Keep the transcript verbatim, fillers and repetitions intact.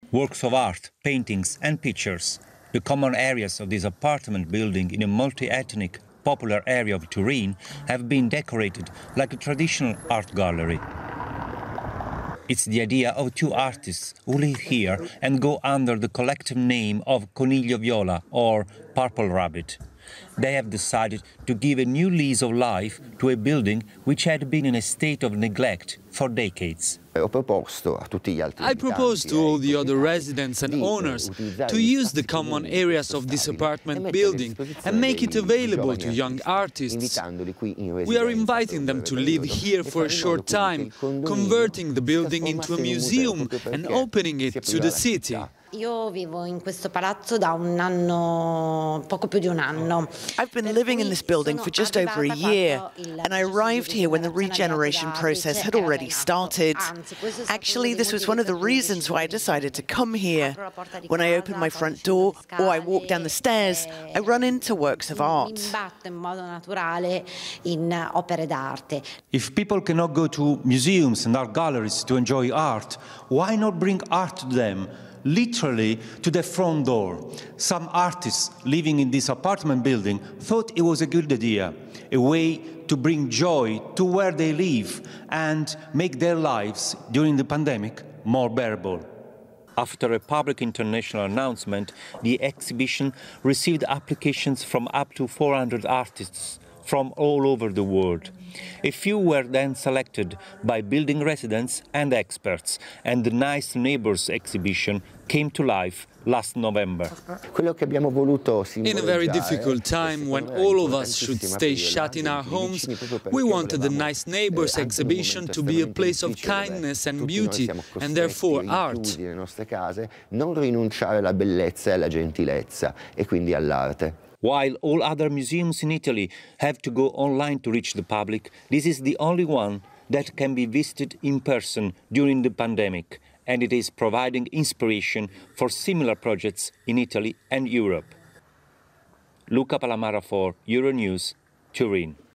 Works of art, paintings and pictures. The common areas of this apartment building in a multi-ethnic, popular area of Turin have been decorated like a traditional art gallery. It's the idea of two artists who live here and go under the collective name of Coniglio Viola or Purple Rabbit. They have decided to give a new lease of life to a building which had been in a state of neglect for decades. I proposed to all the other residents and owners to use the common areas of this apartment building and make it available to young artists. We are inviting them to live here for a short time, converting the building into a museum and opening it to the city. Io vivo in questo palazzo da un anno, poco più di un anno. I've been living in this building for just over a year, and I arrived here when the regeneration process had already started. Actually, this was one of the reasons why I decided to come here. When I open my front door or I walk down the stairs, I run into works of art. If people cannot go to museums and art galleries to enjoy art, why not bring art to them? Literally to the front door. Some artists living in this apartment building thought it was a good idea, a way to bring joy to where they live and make their lives during the pandemic more bearable. After a public international announcement, the exhibition received applications from up to four hundred artists from all over the world. A few were then selected by building residents and experts, and the Nice Neighbors exhibition came to life last November. In a very difficult time, when all of us should stay shut in our homes, we wanted the Nice Neighbors exhibition to be a place of kindness and beauty, and therefore art. While all other museums in Italy have to go online to reach the public, this is the only one that can be visited in person during the pandemic, and it is providing inspiration for similar projects in Italy and Europe. Luca Palamara for Euronews, Turin.